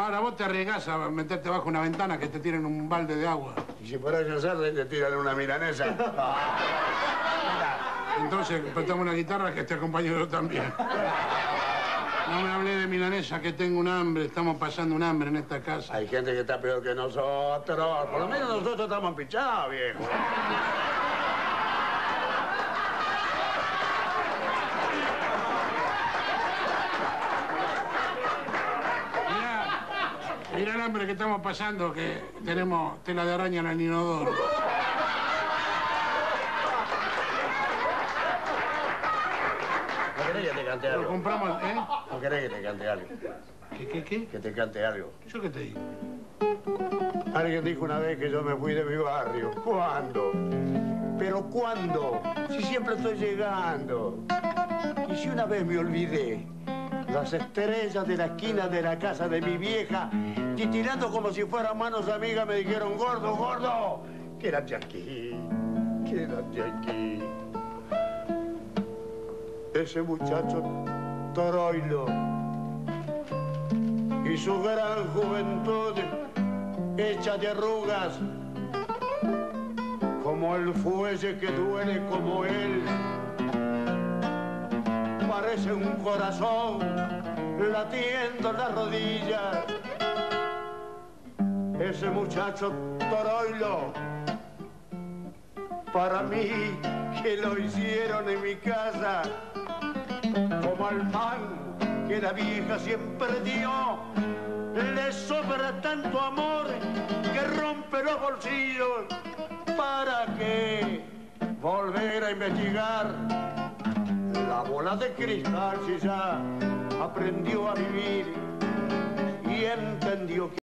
Ahora vos te arriesgás a meterte bajo una ventana que te tiren un balde de agua. Y si por eso sale, te tiran una milanesa. Entonces, prestame una guitarra que este compañero también. No me hablé de milanesa, que tengo un hambre. Estamos pasando un hambre en esta casa. Hay gente que está peor que nosotros. Por lo menos nosotros estamos pichados, viejo. Mirá el hambre que estamos pasando, que tenemos tela de araña en el inodoro. ¿No querés que te cante algo? Lo compramos, ¿eh? ¿No querés que te cante algo? ¿Qué? Que te cante algo. ¿Yo qué te digo? Alguien dijo una vez que yo me fui de mi barrio. ¿Cuándo? ¿Pero cuándo? Si siempre estoy llegando. Y si una vez me olvidé, las estrellas de la esquina de la casa de mi vieja, titilando como si fueran manos amigas, me dijeron, gordo, gordo, quédate aquí, quédate aquí. Ese muchacho Toroilo y su gran juventud hecha de arrugas, como el fuelle que duele como él, parece un corazón latiendo en las rodillas. Ese muchacho Toroilo, para mí que lo hicieron en mi casa, como al pan que la vieja siempre dio, le sobra tanto amor que rompe los bolsillos. ¿Para qué volver a investigar la bola de cristal si ya aprendió a vivir y entendió que